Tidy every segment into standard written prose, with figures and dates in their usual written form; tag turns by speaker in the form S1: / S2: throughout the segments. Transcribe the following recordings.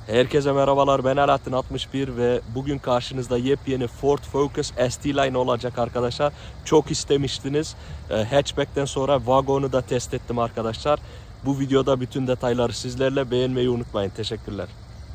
S1: Herkese merhabalar, ben Alaaddin 61 ve bugün karşınızda yepyeni Ford Focus ST-Line olacak arkadaşlar. Çok istemiştiniz. Hatchback'ten sonra wagonu da test ettim arkadaşlar. Bu videoda bütün detayları sizlerle, beğenmeyi unutmayın. Teşekkürler.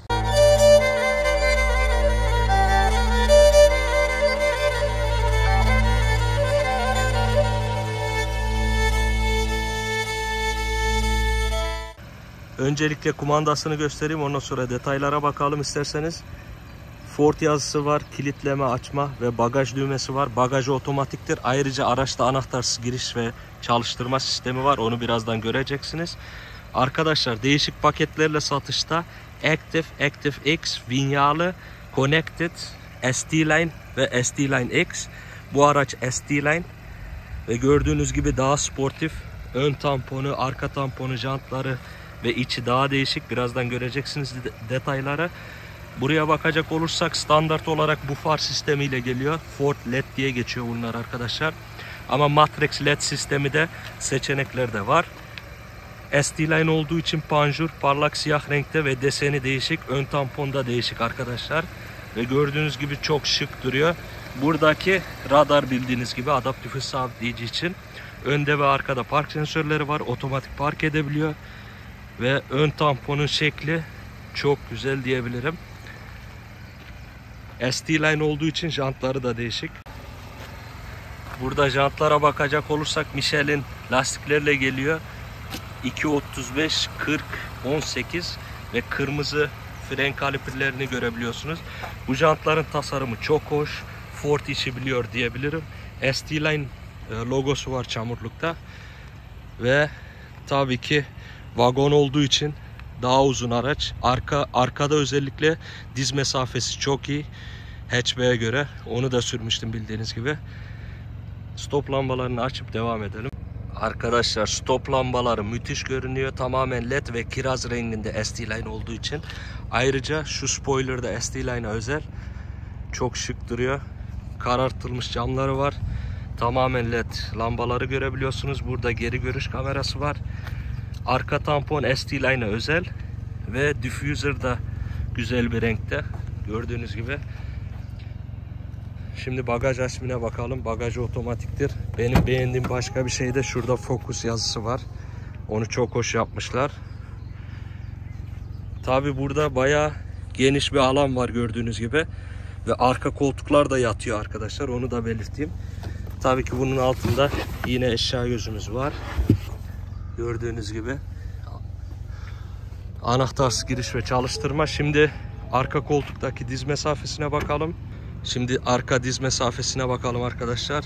S1: Öncelikle kumandasını göstereyim, ondan sonra detaylara bakalım isterseniz. Ford yazısı var, kilitleme, açma ve bagaj düğmesi var. Bagajı otomatiktir. Ayrıca araçta anahtarsız giriş ve çalıştırma sistemi var. Onu birazdan göreceksiniz. Arkadaşlar değişik paketlerle satışta Active X, Vinyalı, Connected, ST-Line ve ST-Line X. Bu araç ST-Line ve gördüğünüz gibi daha sportif. Ön tamponu, arka tamponu, jantları ve içi daha değişik. Birazdan göreceksiniz detayları. Buraya bakacak olursak standart olarak bu far sistemiyle geliyor. Ford LED diye geçiyor bunlar arkadaşlar. Ama Matrix LED sistemi de seçeneklerde var. ST-Line olduğu için panjur parlak siyah renkte ve deseni değişik. Ön tampon da değişik arkadaşlar. Ve gördüğünüz gibi çok şık duruyor. Buradaki radar bildiğiniz gibi adaptif hız sabitleyici için. Önde ve arkada park sensörleri var. Otomatik park edebiliyor. Ve ön tamponun şekli çok güzel diyebilirim. ST-Line olduğu için jantları da değişik. Burada jantlara bakacak olursak Michelin lastiklerle geliyor. 2.35, 40, 18 ve kırmızı fren kaliperlerini görebiliyorsunuz. Bu jantların tasarımı çok hoş. Ford işi biliyor diyebilirim. ST-Line logosu var çamurlukta. Ve tabii ki vagon olduğu için daha uzun araç. Arkada özellikle diz mesafesi çok iyi. Hatchback'e göre. Onu da sürmüştüm bildiğiniz gibi. Stop lambalarını açıp devam edelim. Arkadaşlar stop lambaları müthiş görünüyor. Tamamen led ve kiraz renginde ST-Line olduğu için. Ayrıca şu spoiler da ST-Line'a özel. Çok şık duruyor. Karartılmış camları var. Tamamen led lambaları görebiliyorsunuz. Burada geri görüş kamerası var. Arka tampon ST-Line'a özel ve diffuser da güzel bir renkte gördüğünüz gibi. Şimdi bagaj açmına bakalım. Bagajı otomatiktir. Benim beğendiğim başka bir şey de şurada Focus yazısı var. Onu çok hoş yapmışlar. Tabi burada bayağı geniş bir alan var gördüğünüz gibi. Ve arka koltuklar da yatıyor arkadaşlar. Onu da belirteyim. Tabii ki bunun altında yine eşya gözümüz var. Gördüğünüz gibi. Anahtarsız giriş ve çalıştırma. Şimdi arka koltuktaki diz mesafesine bakalım. Şimdi arka diz mesafesine bakalım arkadaşlar.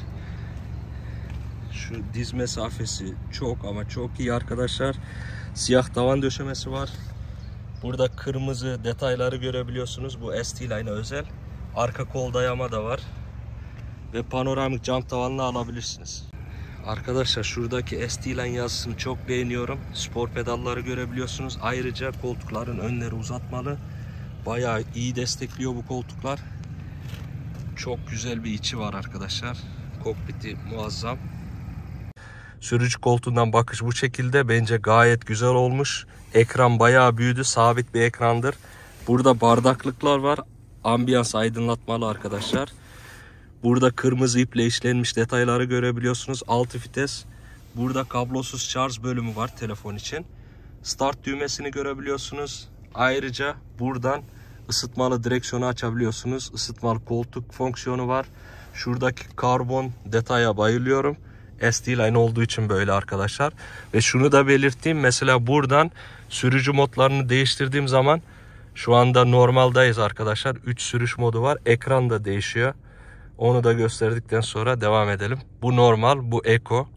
S1: Şu diz mesafesi çok ama çok iyi arkadaşlar. Siyah tavan döşemesi var. Burada kırmızı detayları görebiliyorsunuz. Bu ST-Line'a özel. Arka kol dayama da var. Ve panoramik cam tavanla alabilirsiniz. Arkadaşlar şuradaki ST-Line yazısını çok beğeniyorum. Spor pedalları görebiliyorsunuz. Ayrıca koltukların önleri uzatmalı. Bayağı iyi destekliyor bu koltuklar. Çok güzel bir içi var arkadaşlar. Kokpiti muazzam. Sürücü koltuğundan bakış bu şekilde. Bence gayet güzel olmuş. Ekran bayağı büyüdü. Sabit bir ekrandır. Burada bardaklıklar var. Ambiyans aydınlatmalı arkadaşlar. Burada kırmızı iple işlenmiş detayları görebiliyorsunuz. 6 vites. Burada kablosuz şarj bölümü var telefon için. Start düğmesini görebiliyorsunuz. Ayrıca buradan ısıtmalı direksiyonu açabiliyorsunuz. Isıtmalı koltuk fonksiyonu var. Şuradaki karbon detaya bayılıyorum. ST-Line olduğu için böyle arkadaşlar. Ve şunu da belirteyim. Mesela buradan sürücü modlarını değiştirdiğim zaman şu anda normaldayız arkadaşlar. 3 sürüş modu var. Ekran da değişiyor. Onu da gösterdikten sonra devam edelim. Bu normal, bu Eco.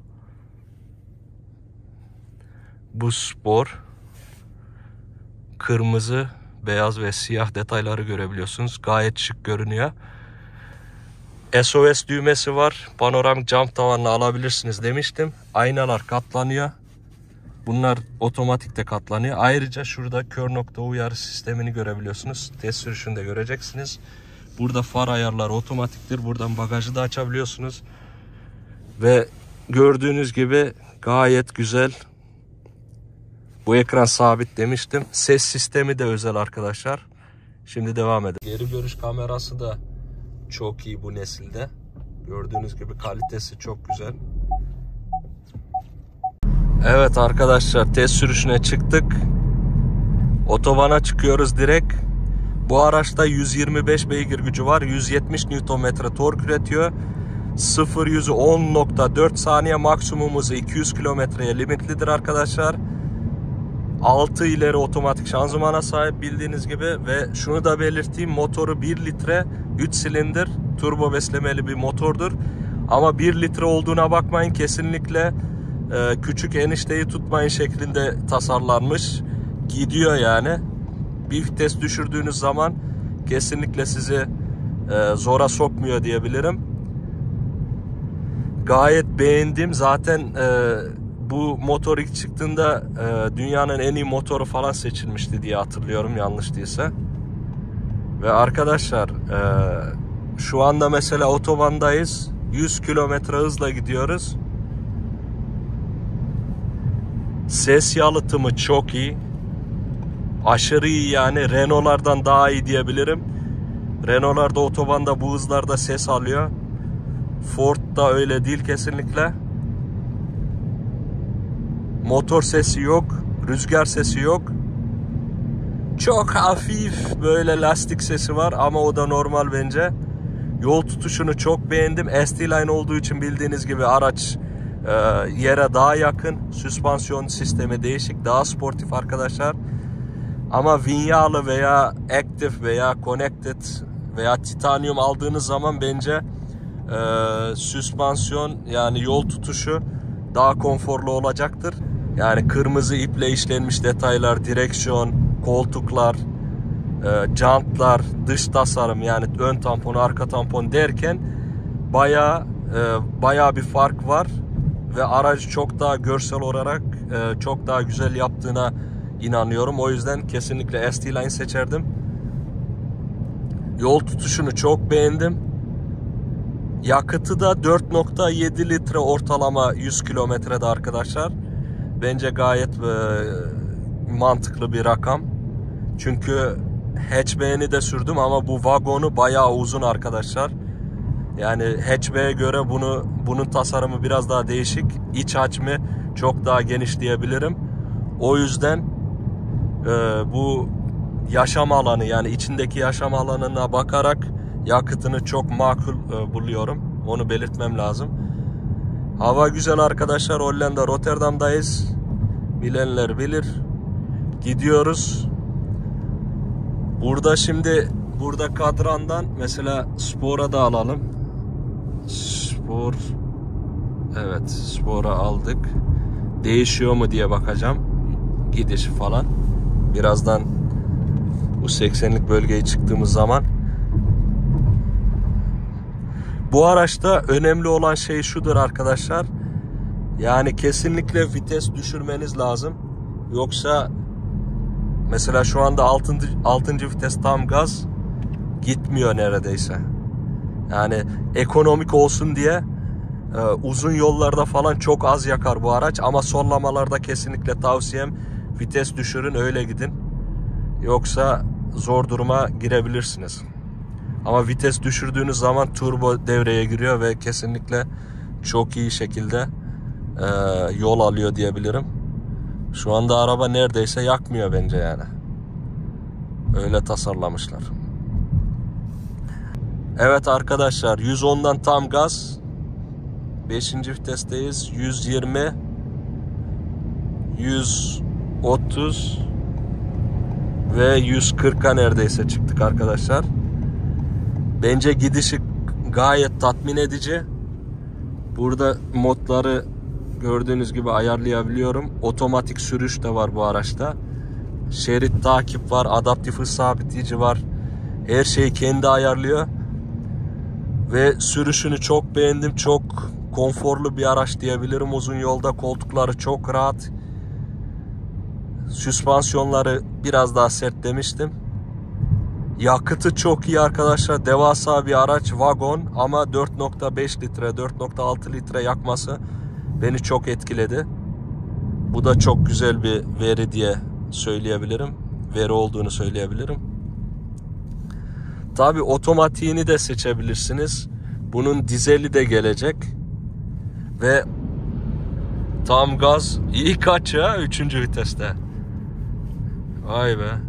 S1: Bu spor. Kırmızı, beyaz ve siyah detayları görebiliyorsunuz. Gayet şık görünüyor. SOS düğmesi var. Panoramik cam tavanla alabilirsiniz demiştim. Aynalar katlanıyor. Bunlar otomatik de katlanıyor. Ayrıca şurada kör nokta uyarı sistemini görebiliyorsunuz. Test sürüşünde göreceksiniz. Burada far ayarları otomatiktir. Buradan bagajı da açabiliyorsunuz. Ve gördüğünüz gibi gayet güzel. Bu ekran sabit demiştim. Ses sistemi de özel arkadaşlar. Şimdi devam edelim. Geri görüş kamerası da çok iyi bu nesilde. Gördüğünüz gibi kalitesi çok güzel. Evet arkadaşlar, test sürüşüne çıktık. Otobana çıkıyoruz direkt. Bu araçta 125 beygir gücü var. 170 Nm tork üretiyor. 0-100'ü 10.4 saniye, maksimumumuzu 200 kilometreye limitlidir arkadaşlar. 6 ileri otomatik şanzımana sahip bildiğiniz gibi ve şunu da belirteyim, motoru 1 litre 3 silindir turbo beslemeli bir motordur. Ama 1 litre olduğuna bakmayın, kesinlikle küçük enişteyi tutmayın şeklinde tasarlanmış. Gidiyor yani. Bir vites düşürdüğünüz zaman kesinlikle sizi zora sokmuyor diyebilirim. Gayet beğendim. Zaten bu motor ilk çıktığında dünyanın en iyi motoru falan seçilmişti diye hatırlıyorum, yanlış değilse. Ve arkadaşlar şu anda mesela otobandayız. 100 kilometre hızla gidiyoruz. Ses yalıtımı çok iyi. Aşırı iyi yani. Renault'lardan daha iyi diyebilirim. Renault'larda otobanda bu hızlarda ses alıyor. Ford'da öyle değil kesinlikle. Motor sesi yok. Rüzgar sesi yok. Çok hafif böyle lastik sesi var ama o da normal bence. Yol tutuşunu çok beğendim. ST-Line olduğu için bildiğiniz gibi araç yere daha yakın. Süspansiyon sistemi değişik. Daha sportif arkadaşlar. Ama Vinya'lı veya Active veya Connected veya Titanium aldığınız zaman bence süspansiyon yani yol tutuşu daha konforlu olacaktır. Yani kırmızı iple işlenmiş detaylar, direksiyon, koltuklar, jantlar, dış tasarım yani ön tampon, arka tampon derken bayağı bir fark var ve aracı çok daha görsel olarak çok daha güzel yaptığına inanıyorum. O yüzden kesinlikle ST-Line seçerdim. Yol tutuşunu çok beğendim. Yakıtı da 4.7 litre ortalama 100 kilometrede arkadaşlar. Bence gayet mantıklı bir rakam. Çünkü hatchback'ini de sürdüm ama bu vagonu bayağı uzun arkadaşlar. Yani hatchback'e göre bunun tasarımı biraz daha değişik. İç hacmi çok daha geniş diyebilirim. O yüzden bu yaşam alanı yani içindeki yaşam alanına bakarak yakıtını çok makul buluyorum. Onu belirtmem lazım. Hava güzel arkadaşlar. Hollanda Rotterdam'dayız. Bilenler bilir. Gidiyoruz. Burada kadrandan mesela Spor'a da alalım. Spor. Evet, Spor'a aldık. Değişiyor mu diye bakacağım. Gidişi falan. Birazdan bu 80'lik bölgeye çıktığımız zaman. Bu araçta önemli olan şey şudur arkadaşlar. Yani kesinlikle vites düşürmeniz lazım. Yoksa mesela şu anda 6. vites tam gaz gitmiyor neredeyse. Yani ekonomik olsun diye uzun yollarda falan çok az yakar bu araç. Ama sollamalarda kesinlikle tavsiyem vites düşürün, öyle gidin. Yoksa zor duruma girebilirsiniz. Ama vites düşürdüğünüz zaman turbo devreye giriyor ve kesinlikle çok iyi şekilde yol alıyor diyebilirim. Şu anda araba neredeyse yakmıyor bence yani. Öyle tasarlamışlar. Evet arkadaşlar, 110'dan tam gaz. 5. vitesteyiz. 120, 130 ve 140'a neredeyse çıktık arkadaşlar. Bence gidişi gayet tatmin edici. Burada modları gördüğünüz gibi ayarlayabiliyorum. Otomatik sürüş de var bu araçta. Şerit takip var, adaptif hız sabitleyici var. Her şeyi kendi ayarlıyor. Ve sürüşünü çok beğendim. Çok konforlu bir araç diyebilirim. Uzun yolda koltukları çok rahat. Süspansiyonları biraz daha sert demiştim. Yakıtı çok iyi arkadaşlar. Devasa bir araç, vagon ama 4.5 litre, 4.6 litre yakması beni çok etkiledi. Bu da çok güzel bir veri diye söyleyebilirim. Veri olduğunu söyleyebilirim. Tabi otomatiğini de seçebilirsiniz. Bunun dizeli de gelecek. Ve tam gaz iyi kaç ya 3. viteste. Vay be.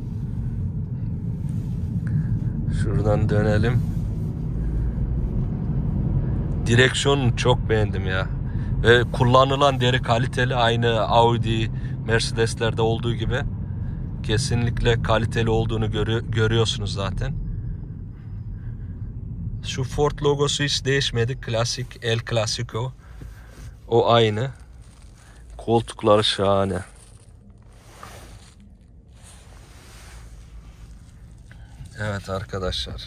S1: Şuradan dönelim. Direksiyonunu çok beğendim ya. Ve kullanılan deri kaliteli, aynı Audi, Mercedes'lerde olduğu gibi. Kesinlikle kaliteli olduğunu görüyorsunuz zaten. Şu Ford logosu hiç değişmedi. Klasik, El Clasico. O aynı. Koltukları şahane. Evet arkadaşlar.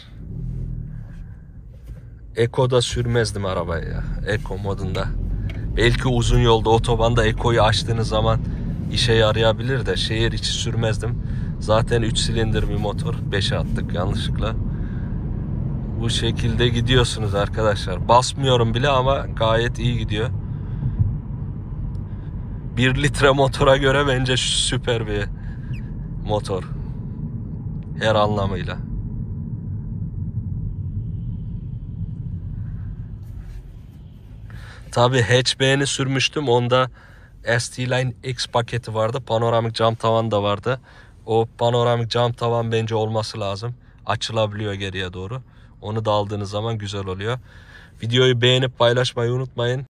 S1: Eko'da sürmezdim arabayı ya. Eko modunda. Belki uzun yolda otobanda Eko'yu açtığınız zaman işe yarayabilir de şehir içi sürmezdim. Zaten 3 silindir bir motor. 5'e attık yanlışlıkla. Bu şekilde gidiyorsunuz arkadaşlar. Basmıyorum bile ama gayet iyi gidiyor. 1 litre motora göre bence süper bir motor. Her anlamıyla. Tabi hatchback'ini sürmüştüm. Onda ST-Line X paketi vardı. Panoramik cam tavan da vardı. O panoramik cam tavan bence olması lazım. Açılabiliyor geriye doğru. Onu da aldığınız zaman güzel oluyor. Videoyu beğenip paylaşmayı unutmayın.